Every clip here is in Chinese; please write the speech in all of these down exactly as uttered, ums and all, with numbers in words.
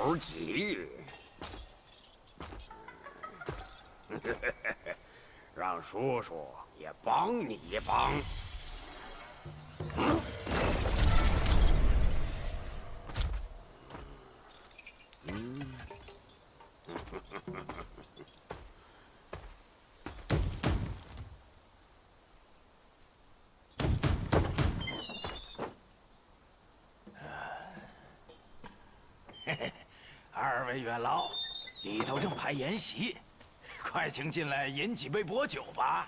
着急。让叔叔也帮你一帮。嗯。 嘿嘿，二位元老，里头正排筵席，快请进来饮几杯薄酒吧。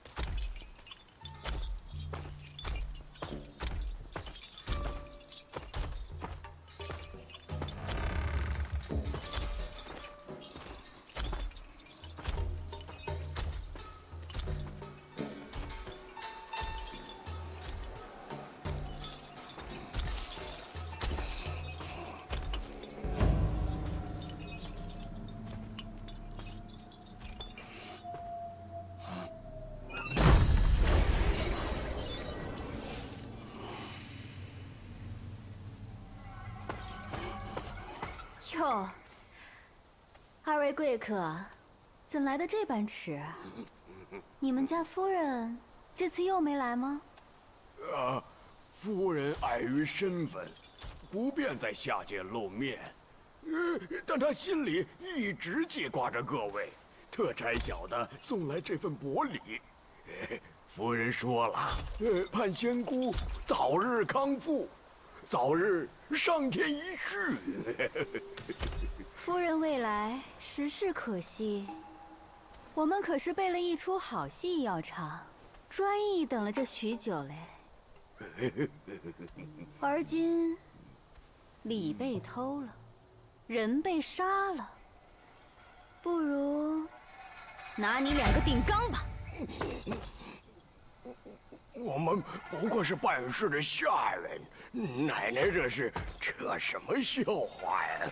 哟，二位贵客，怎来的这般迟？你们家夫人这次又没来吗？ 呃，夫人碍于身份，不便在下界露面。呃，但她心里一直记挂着各位，特差小的送来这份薄礼。呃、夫人说了，呃，盼仙姑早日康复。 早日上天一续。 夫人未来，实是可惜。我们可是备了一出好戏要唱，专意等了这许久嘞。而今礼被偷了，人被杀了，不如拿你两个顶缸吧。 我们不过是办事的下人。 奶奶这是扯什么笑话呀？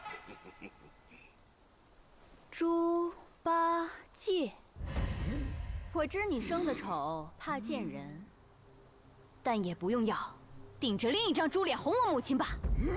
猪八戒，我知你生的丑，怕见人，但也不用要，顶着另一张猪脸哄我母亲吧。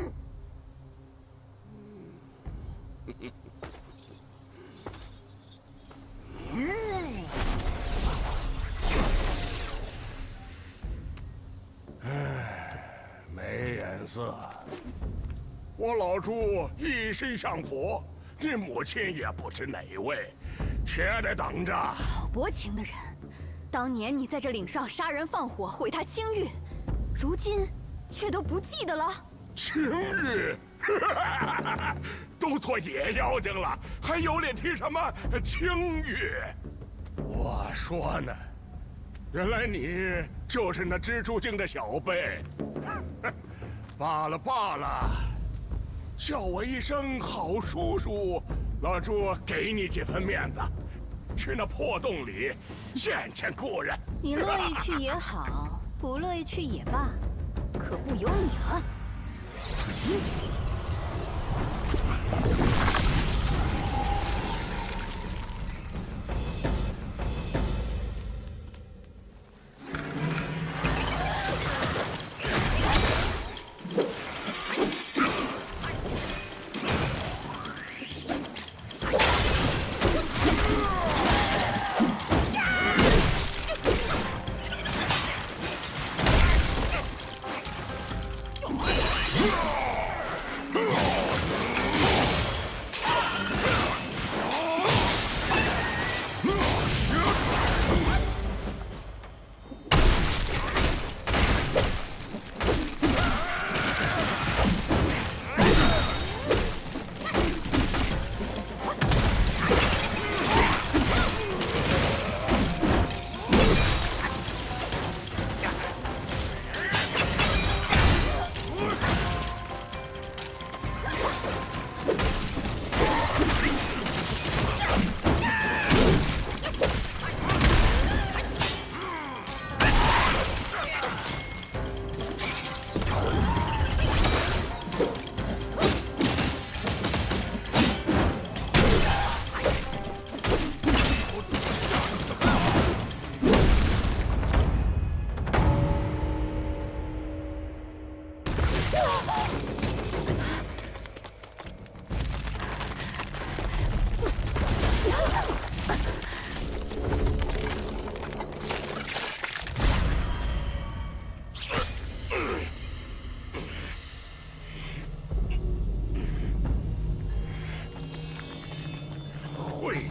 没眼色，我老朱一心向佛，你母亲也不知哪位，且得等着。 好薄情的人，当年你在这岭上杀人放火，毁他清誉，如今却都不记得了。 清誉，都做野妖精了，还有脸提什么清誉？我说呢，原来你就是那蜘蛛精的小辈。 罢了罢了，叫我一声好叔叔，老朱给你几分面子，去那破洞里见见故人。 你乐意去也好，不乐意去也罢，可不由你了。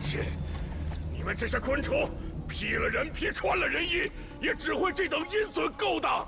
切！你们这些昆虫，披了人皮，穿了人衣，也只会这等阴损勾当。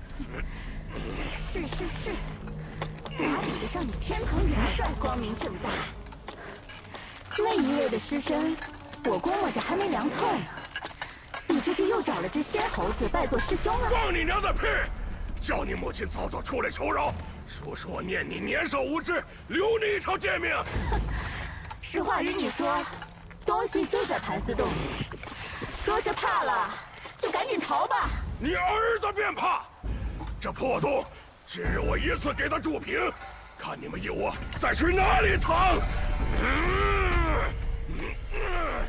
是是是，哪比得上你天蓬元帅光明正大？那一位的尸身，我估摸着还没凉透呢。你这就又找了只仙猴子拜做师兄了？ 放你娘的屁！叫你母亲早早出来求饶，说是我念你年少无知，留你一条贱命。 实话与你说，东西就在盘丝洞里。若是怕了，就赶紧逃吧。 你儿子便怕！这破洞，今日我一次给他筑平，看你们有我再去哪里藏！嗯嗯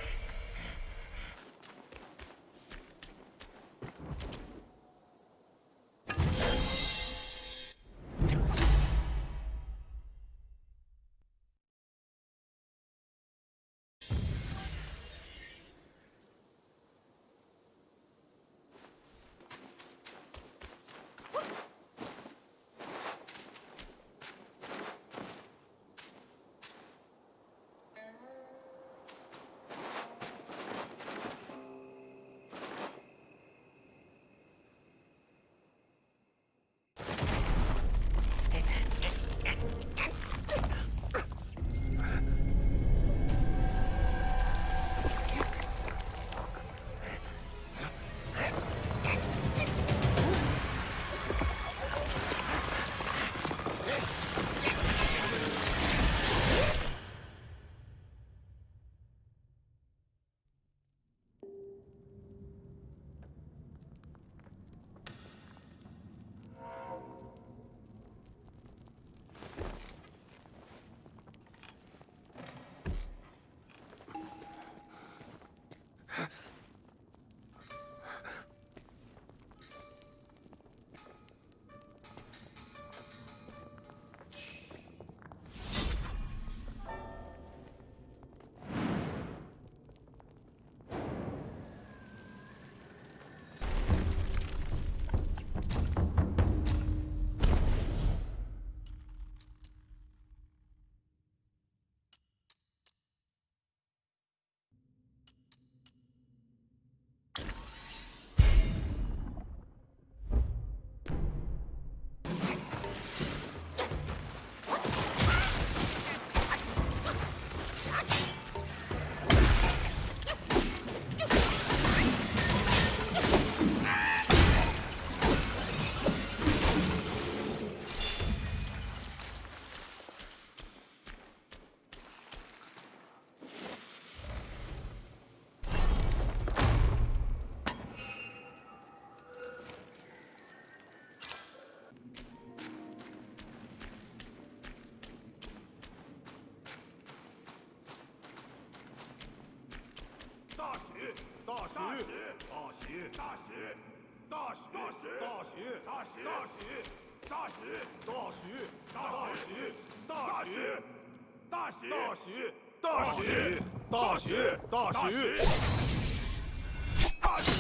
大喜！大喜！大喜！大喜！大喜！大喜！大喜！大喜！大喜！大喜！大喜！大喜！大喜！大喜！大喜！大喜！大喜！大喜！大喜！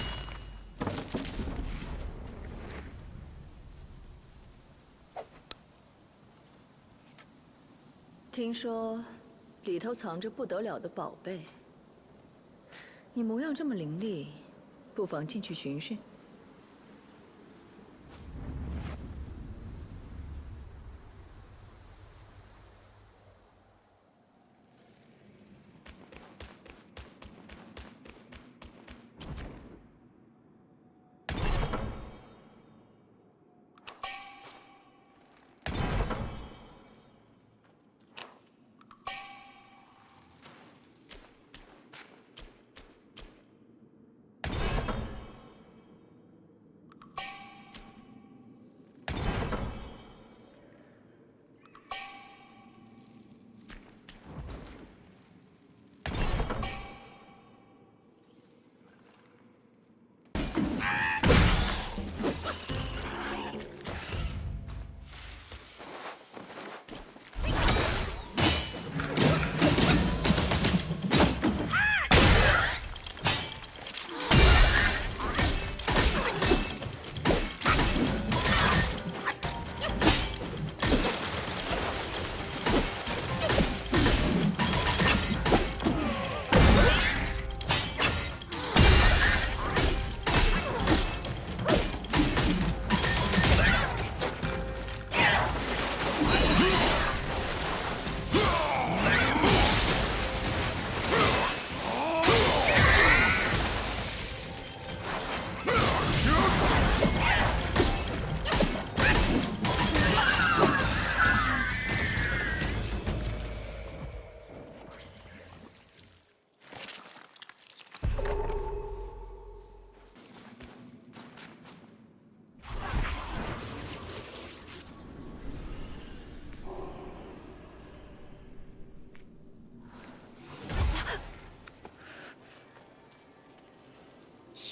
听说里头藏着不得了的宝贝。你模样这么伶俐，不妨进去寻寻。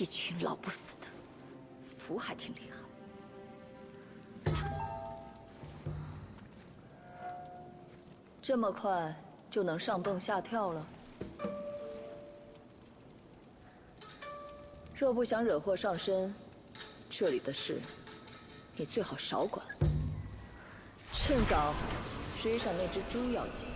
一群老不死的，符还挺厉害。这么快就能上蹦下跳了？若不想惹祸上身，这里的事你最好少管。趁早追上那只猪要紧。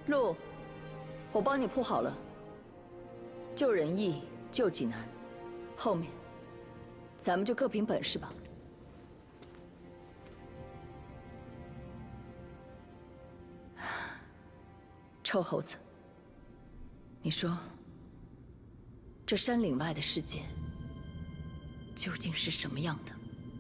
路，我帮你铺好了。救人易，救己难，后面咱们就各凭本事吧。臭猴子，你说，这山岭外的世界究竟是什么样的？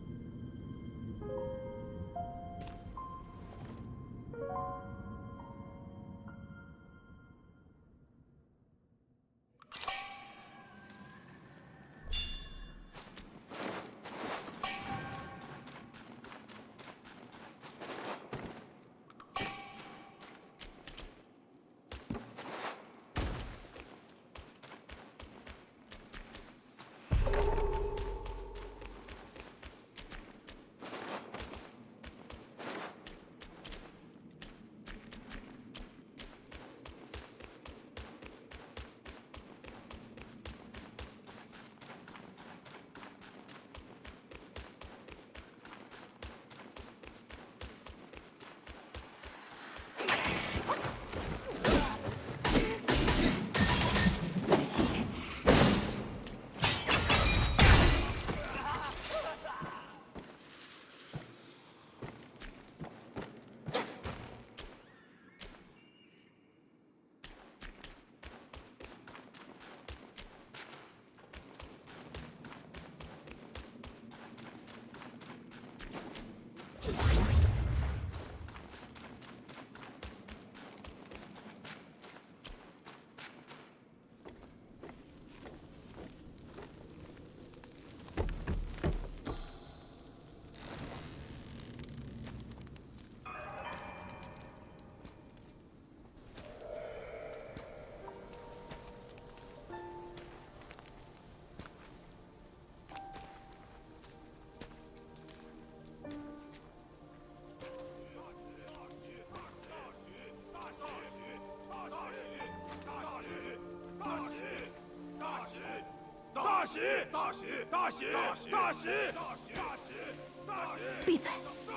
大喜！大喜！大喜！大喜！大喜！大喜！大喜！ 闭嘴！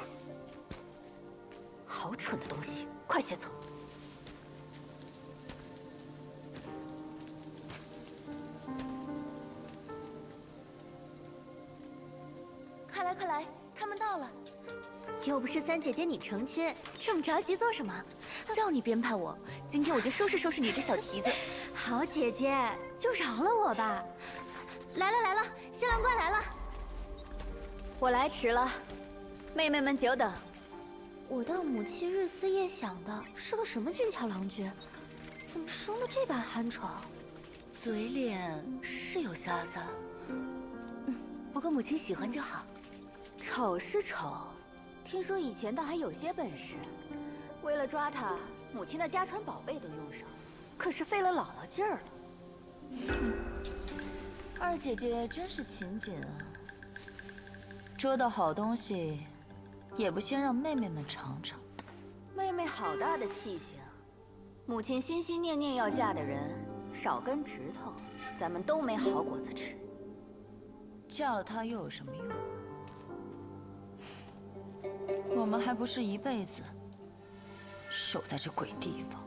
好蠢的东西，快些走！ 快来快来，他们到了。 又不是三姐姐你成亲，这么着急做什么？ 叫你编排我，今天我就收拾收拾你这小蹄子。 好姐姐，就饶了我吧。 来了来了，新郎官来了。 我来迟了，妹妹们久等。我当母亲日思夜想的是个什么俊俏郎君，怎么生得这般酣丑？ 嘴脸是有瞎子，嗯，不过母亲喜欢就好。 丑是丑，听说以前倒还有些本事。为了抓他，母亲的家传宝贝都用上，可是费了姥姥劲儿了。 哼，二姐姐真是勤俭啊！捉到好东西，也不先让妹妹们尝尝。 妹妹好大的气性，母亲心心念念要嫁的人，少根指头，咱们都没好果子吃。 嫁了她又有什么用？我们还不是一辈子守在这鬼地方，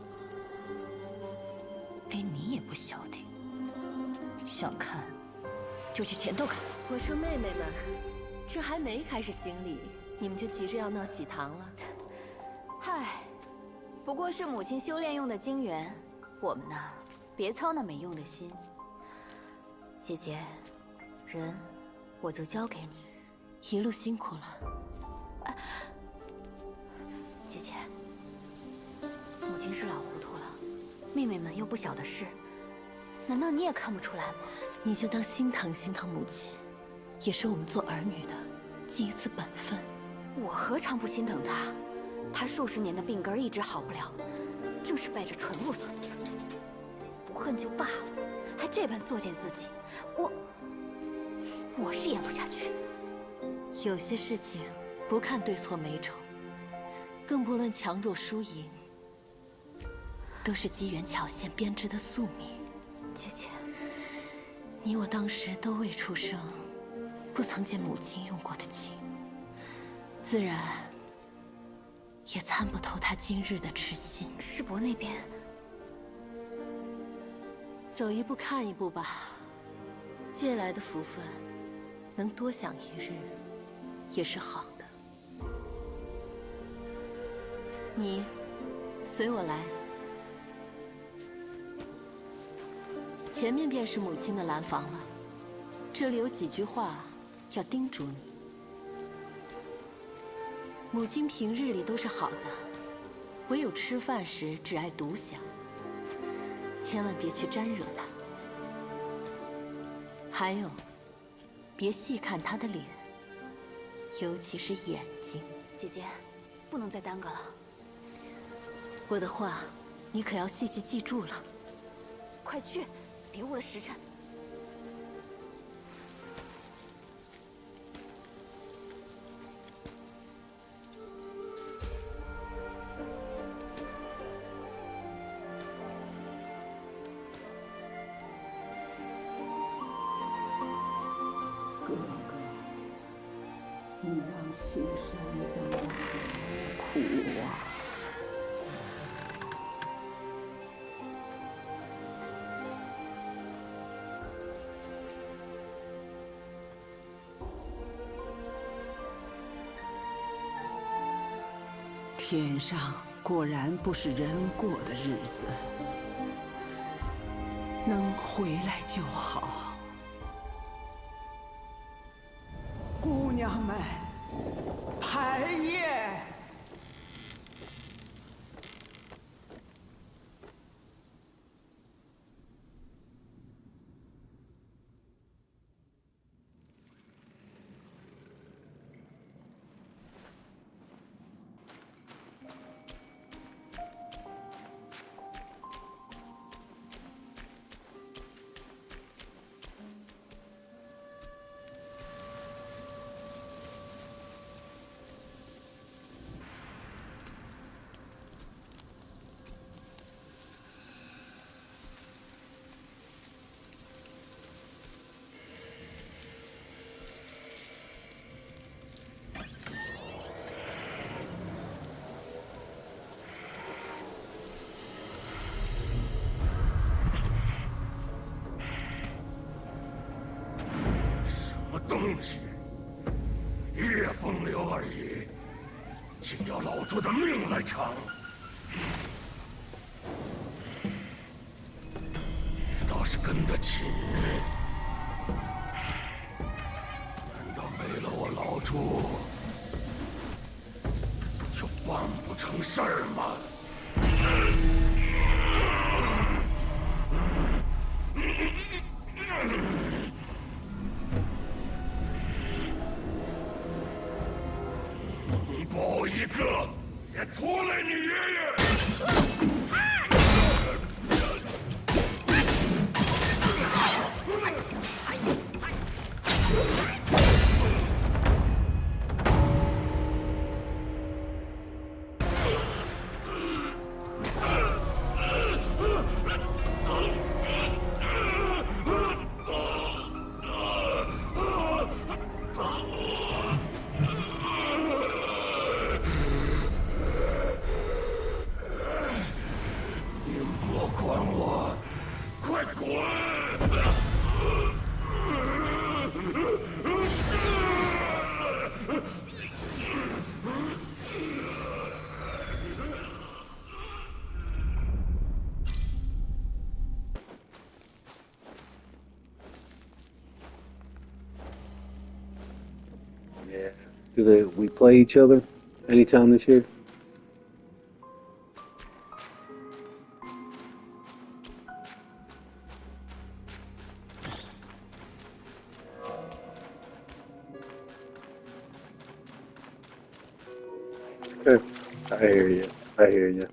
连你也不消停。想看，就去前头看。 我说妹妹们，这还没开始行礼，你们就急着要闹喜糖了？ 嗨，不过是母亲修炼用的精元，我们呢，别操那没用的心。姐姐，人我就交给你， 一路辛苦了。 啊、姐姐，母亲是老糊涂了，妹妹们又不晓得事，难道你也看不出来吗？ 你就当心疼心疼母亲，也是我们做儿女的尽一次本分。 我何尝不心疼她？她数十年的病根一直好不了，正是拜这纯露所赐。不恨就罢了，还这般作践自己，我我是咽不下去。 有些事情不看对错美丑，更不论强弱输赢，都是机缘巧现编织的宿命。 姐姐， 你我当时都未出生，不曾见母亲用过的情，自然也参不透他今日的痴心。 师伯那边， 走一步看一步吧。借来的福分，能多享一日，也是好的。你，随我来。前面便是母亲的兰房了。这里有几句话，要叮嘱你。母亲平日里都是好的，唯有吃饭时只爱独享，千万别去沾惹她。还有，别细看她的脸，尤其是眼睛。 姐姐，不能再耽搁了。 我的话，你可要细细记住了。 快去，别误了时辰。 哥哥，你让雪山的我何苦啊？天上果然不是人过的日子，能回来就好。姑娘们，排宴！ 东西，叶风流而已，竟要老猪的命来偿！你倒是跟得起！难道没了我老猪，就办不成事儿吗？抱一个，也拖累你爷爷！ Yeah. Do they we play each other anytime this year? Sure. I hear you. I hear you.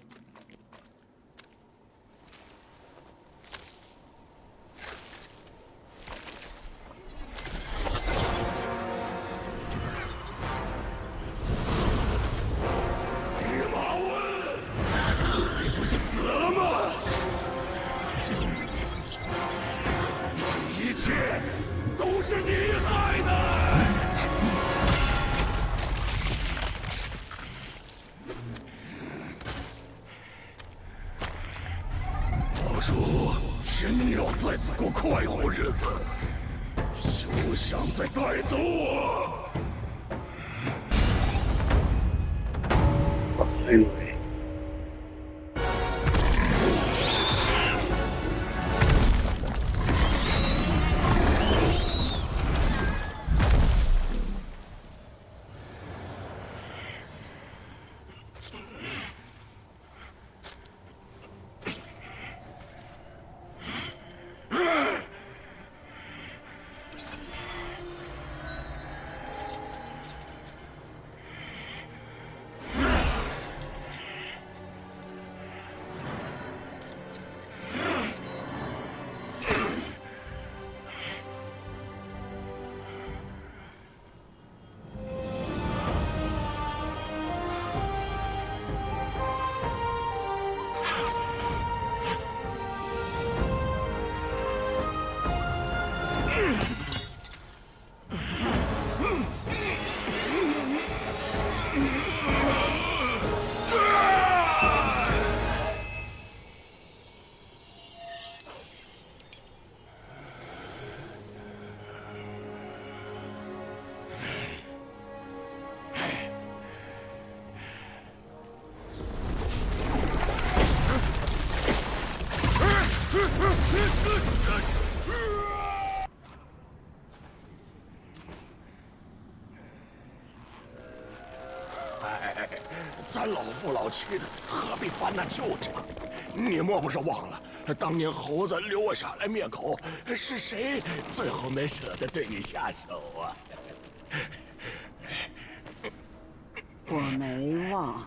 真要在此过快活日子，休想再带走我 ！Finally.咱老夫老妻的，何必翻那旧账？你莫不是忘了，当年猴子留我下来灭口，是谁最后没舍得对你下手啊？ 我没忘，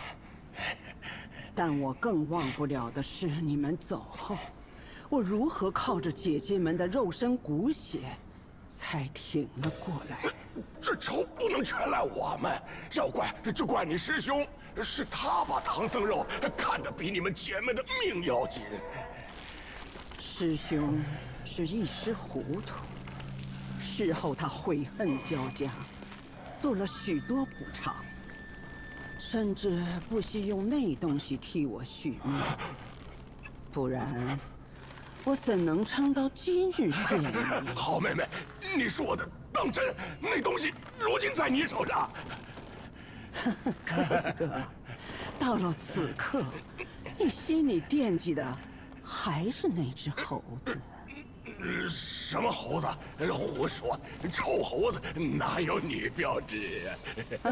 但我更忘不了的是，你们走后，我如何靠着姐姐们的肉身骨血，才挺了过来。 这仇不能全赖我们，要怪就怪你师兄，是他把唐僧肉看得比你们姐妹的命要紧。 师兄是一时糊涂，事后他悔恨交加，做了许多补偿，甚至不惜用那东西替我续命，不然我怎能撑到今日见你？ 好妹妹，你说的当真？那东西如今在你手上。 哥哥，到了此刻，你心里惦记的还是那只猴子。 什么猴子？胡说！臭猴子哪有女标志啊？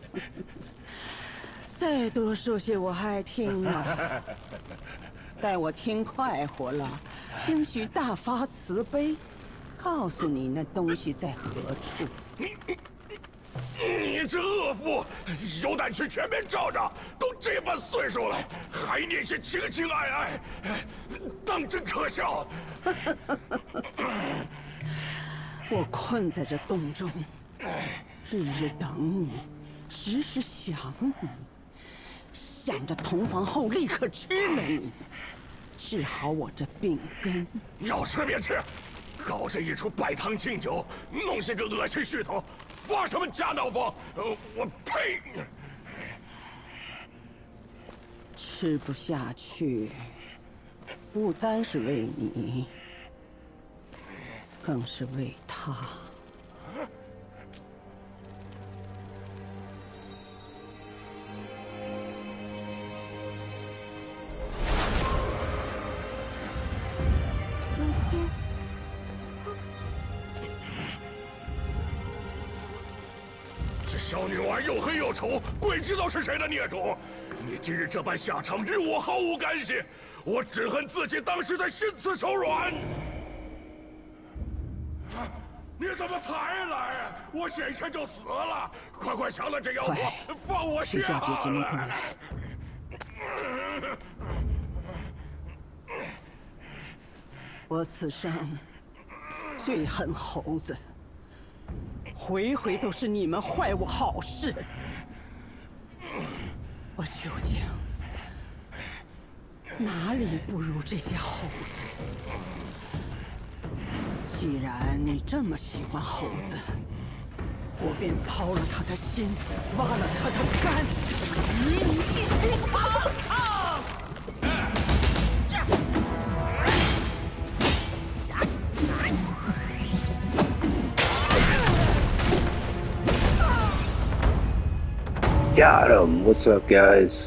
再多说些我还听呢。待我听快活了，兴许大发慈悲，告诉你那东西在何处。 你你这恶妇，有胆去前面照照，都这般岁数了，还念些情情爱爱，当真可笑。 我困在这洞中，日日等你，时时想你，想着同房后立刻吃了你，治好我这病根。 要吃便吃，搞这一出拜堂敬酒，弄些个恶心噱头，发什么假闹风？呃，我呸！ 吃不下去，不单是为你，更是为他。 母亲， 这小女娃又黑又丑，鬼知道是谁的孽种！你今日这般下场，与我毫无干系。我只恨自己当时在心慈手软。你怎么才来？我眼前就死了！快快降了这妖婆，放我下师兄姐姐们过来。我此生最恨猴子，回回都是你们坏我好事。我究竟哪里不如这些猴子？既然你这么喜欢猴子，我便抛了他的心，挖了他的肝，与你一起尝尝。 Got him. What's up, guys?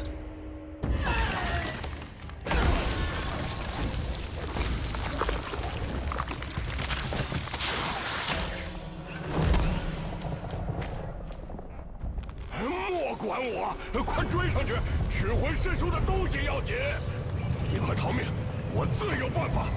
莫管我，快追上去！失魂失术的东西要紧，你快逃命，我自有办法。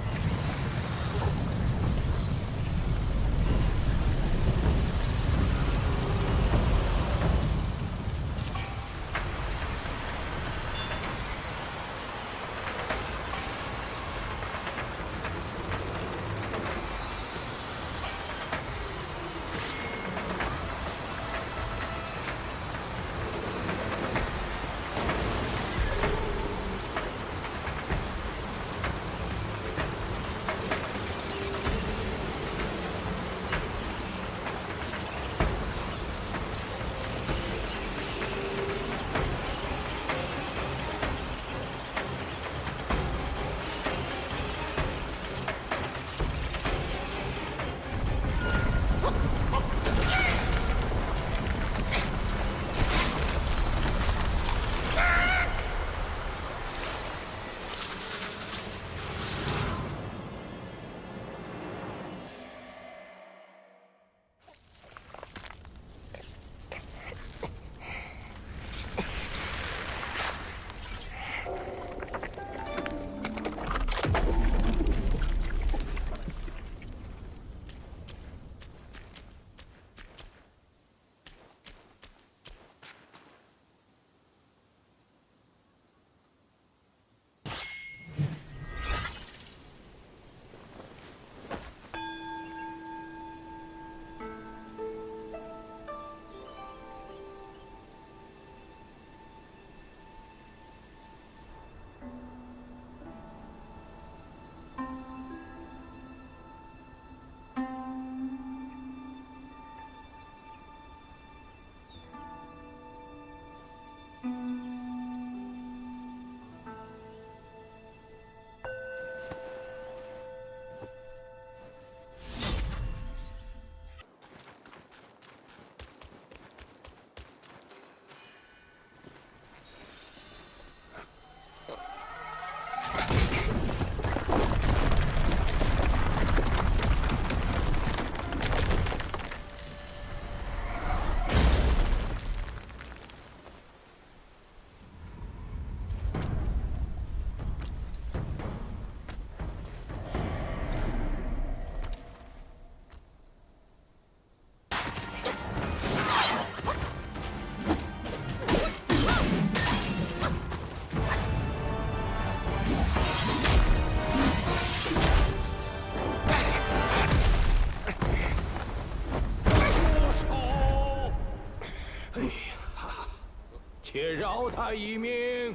且饶他一命。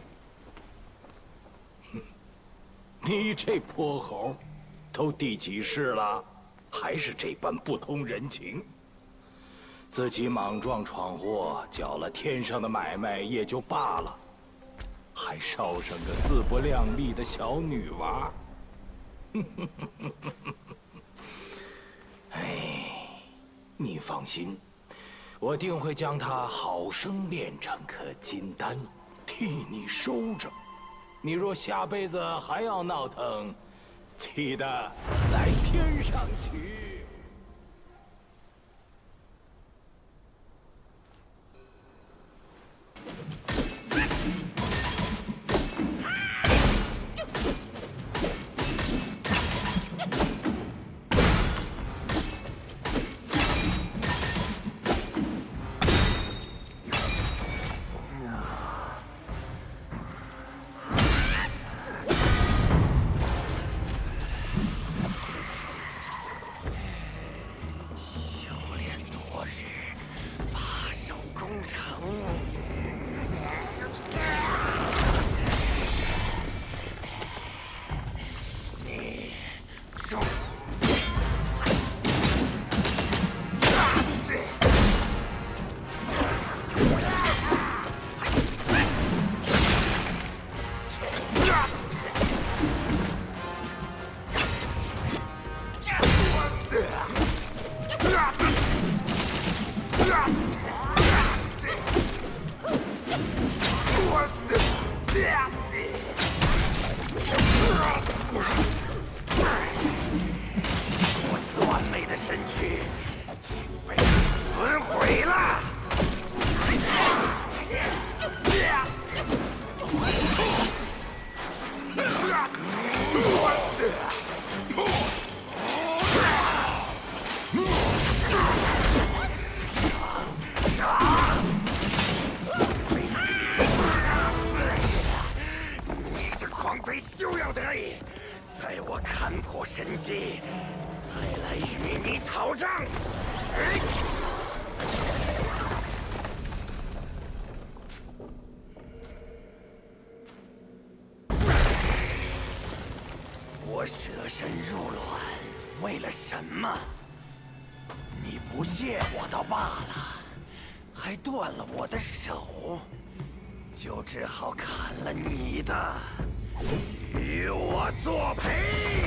你这泼猴，都第几世了，还是这般不通人情。自己莽撞闯祸，搅了天上的买卖也就罢了，还捎上个自不量力的小女娃。哎，你放心。 我定会将它好生炼成颗金丹，替你收着。你若下辈子还要闹腾，记得来天上取。 残破神迹，再来与你讨账。我舍身入卵，为了什么？你不谢我倒罢了，还断了我的手，就只好砍了你的，与我作陪。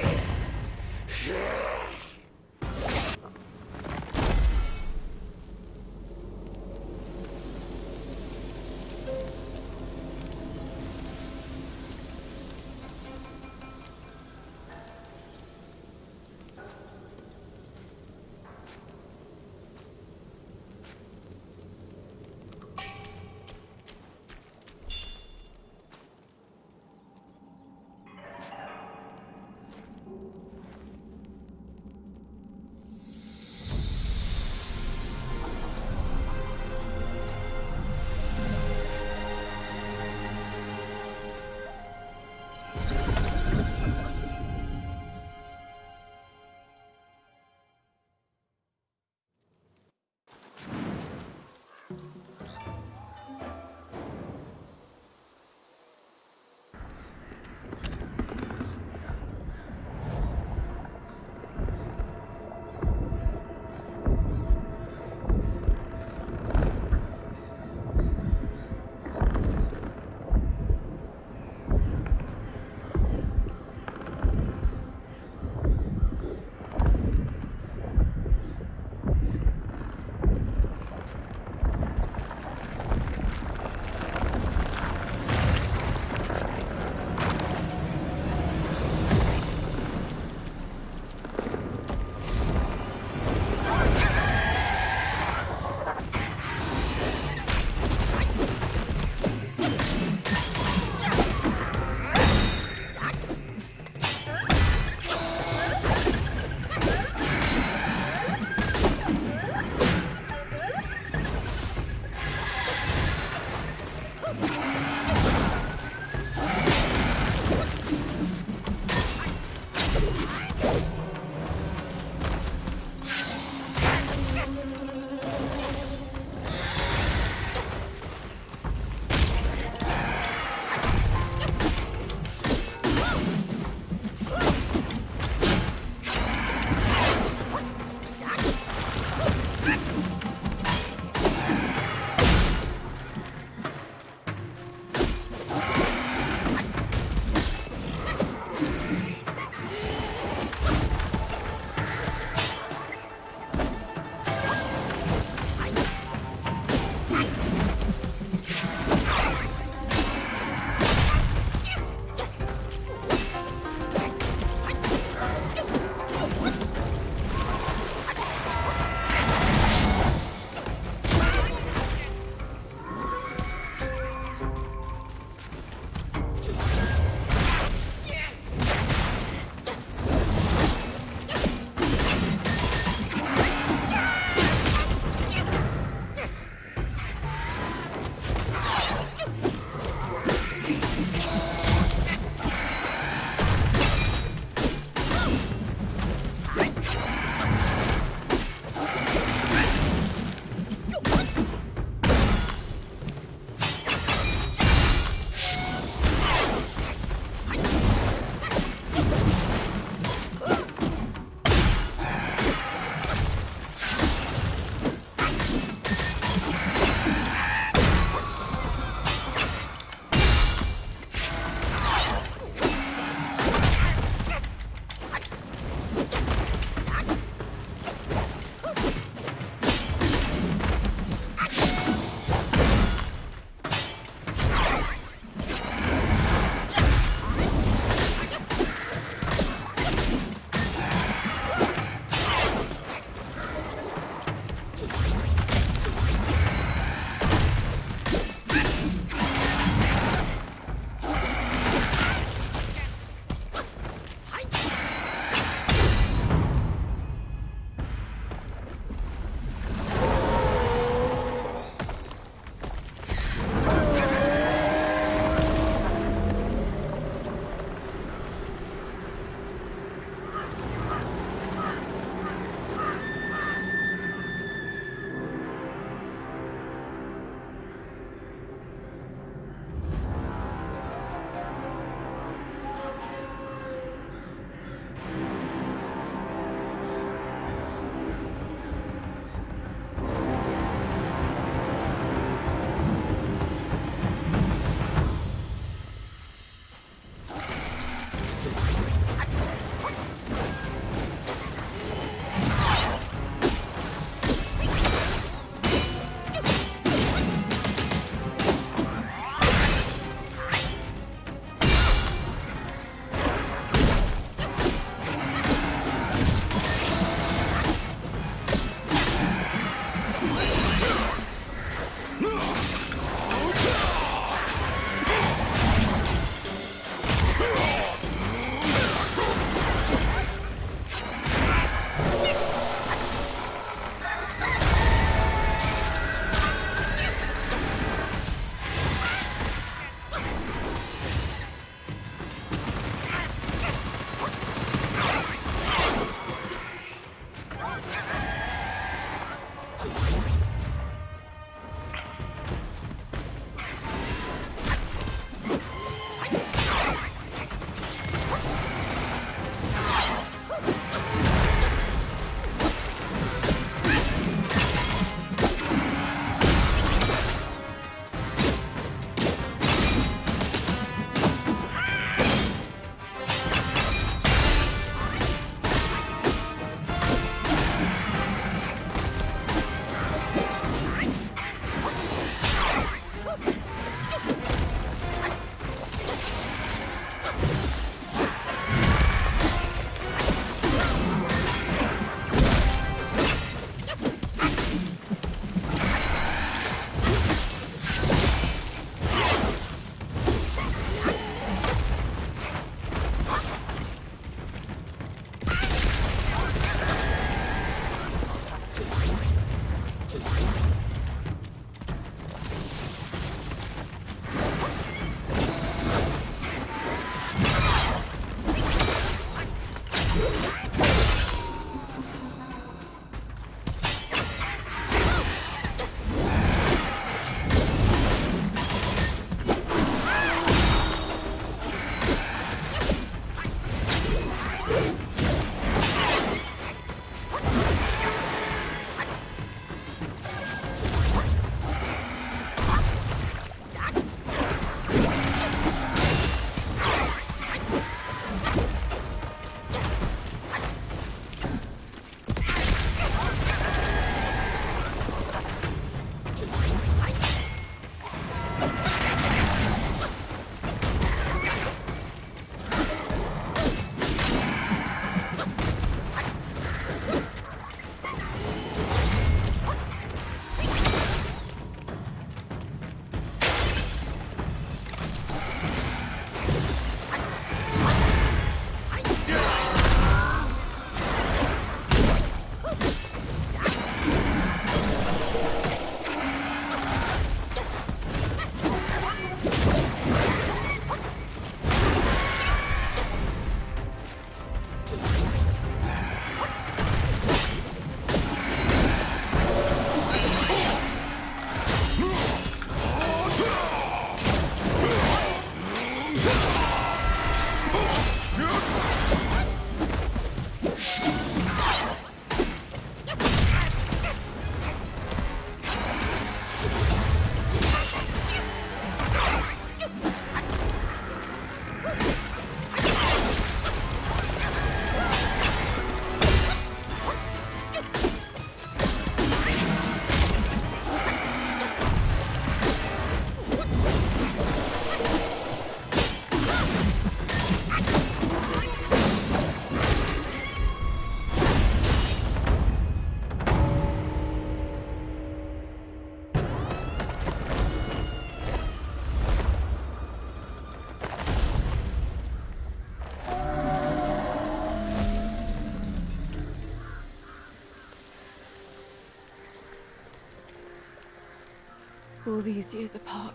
all these years apart.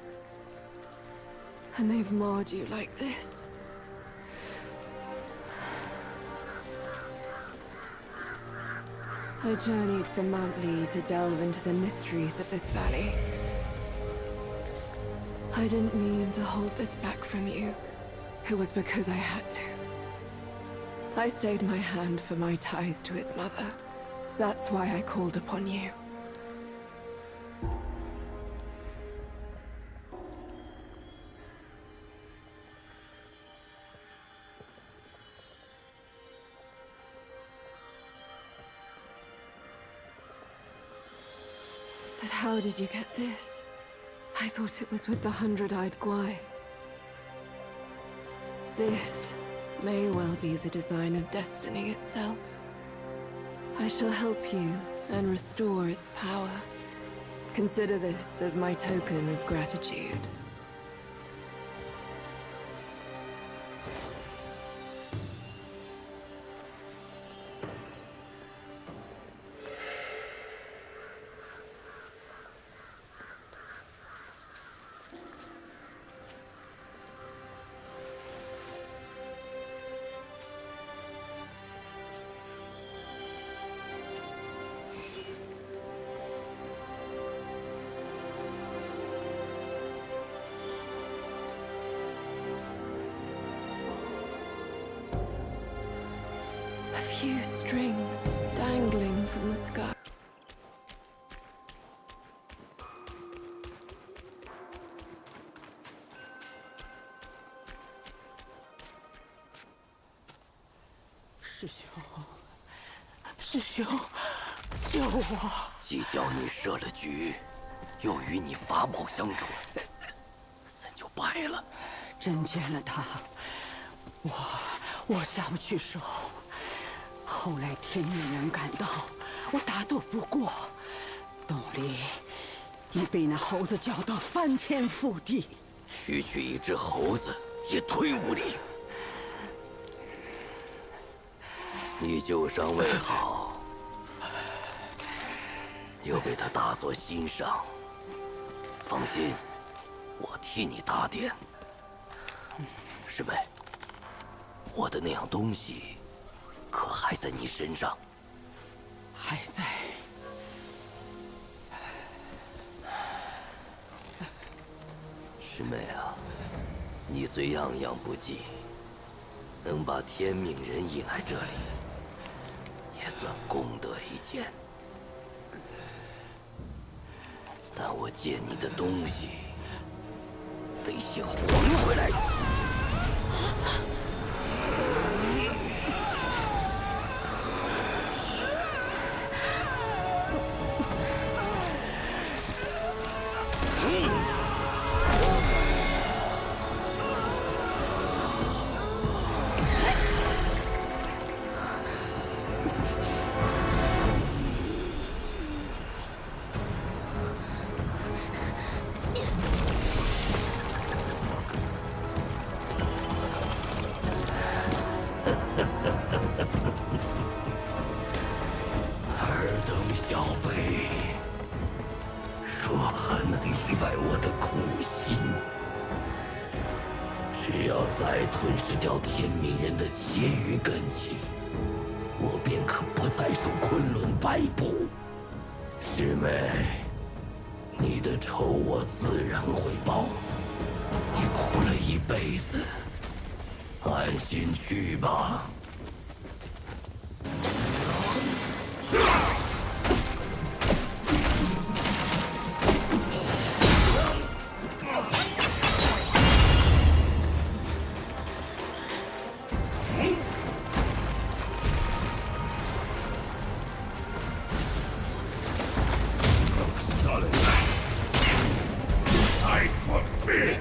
And they've marred you like this. I journeyed from Mount Lee to delve into the mysteries of this valley. I didn't mean to hold this back from you. It was because I had to. I stayed my hand for my ties to his mother. That's why I called upon you. But how did you get this? I thought it was with the Hundred-Eyed Guai. This may well be the design of destiny itself. I shall help you and restore its power. Consider this as my token of gratitude. Few strings dangling from the sky. 师兄，师兄，救我！ 既叫你设了局，又与你法宝相处，怎就败了？ 真见了他，我我下不去手。 后来天命人赶到，我打斗不过，洞里已被那猴子搅得翻天覆地。 区区一只猴子也退无礼，你旧伤未好，又被他大做心伤。放心，我替你打点。师妹，我的那样东西。 可还在你身上？ 还在。 师妹啊，你虽样样不济，能把天命人引来这里，也算功德一件。但我借你的东西，得先还回来。 安心去吧。I forbid.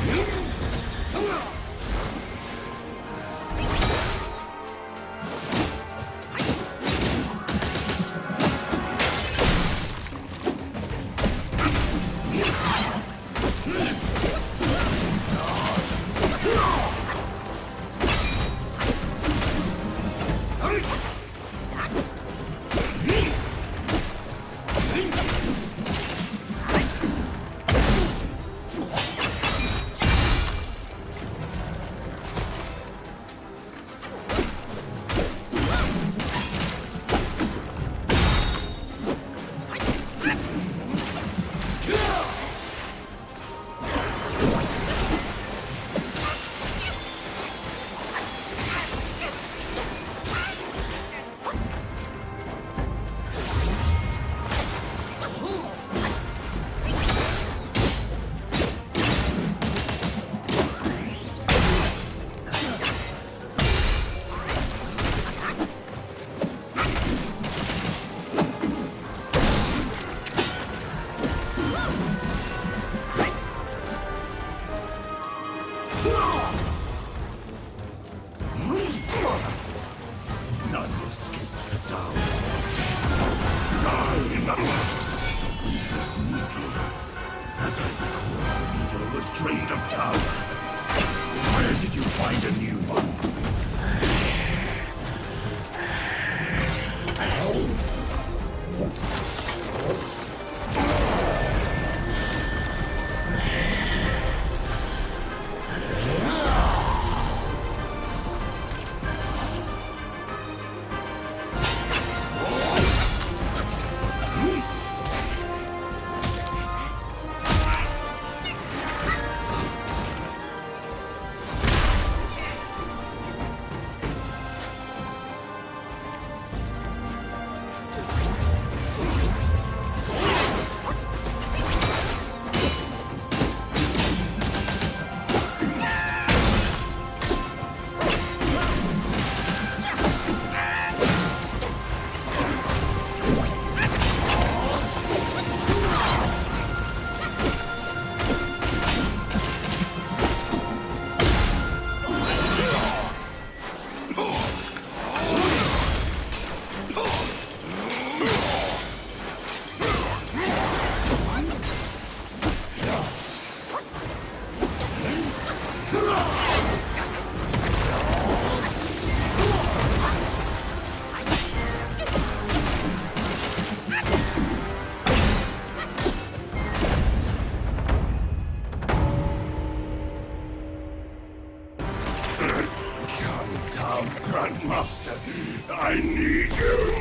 Grandmaster, I need you!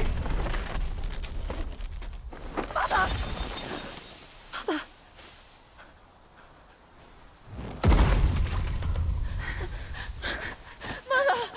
Mother! Mother! Mother!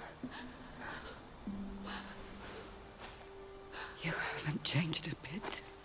You haven't changed a bit.